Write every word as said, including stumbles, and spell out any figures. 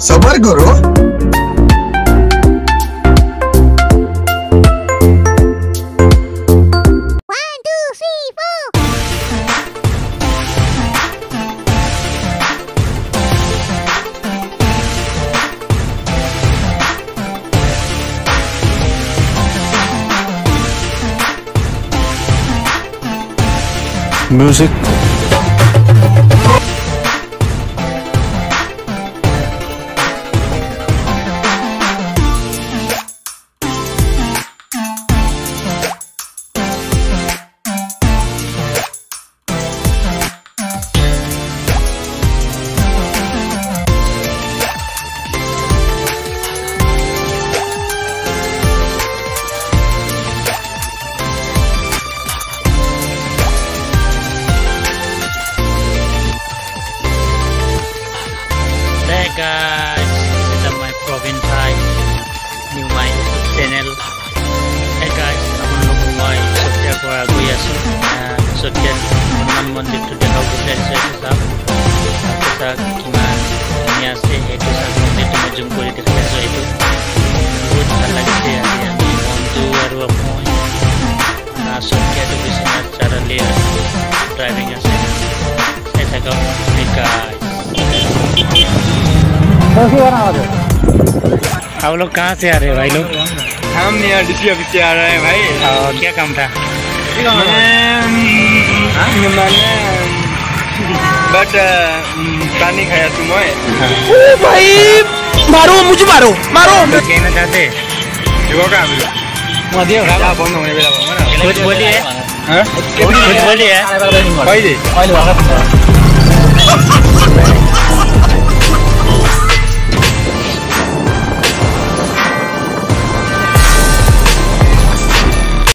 सबर करो। Music. Guys, this is my province side, new my channel. Hey guys, I'm looking my sootea for a good year. Sootea, one month to the house is set up. After that, kiman, kinya se eto sa monday to majum kori dekha so eto. Good halagse adi ami bondu aru apoi. Na sootea to Bishwanath chara le driving ase. Aisa ka hey guys. आप लोग कहाँ से आ रहे हैं भाई लोग? हम यहाँ डीसी ऑफिस से आ रहे हैं भाई। और क्या काम था? मैंने बट पानी खाया तुम ओ भाई मारो मुझे मारो मारो कहना चाहते? देखो कहाँ मिला? मध्य क्या बंद होने वाला है? कुछ बोलिए? हाँ? कुछ बोलिए? भाई जी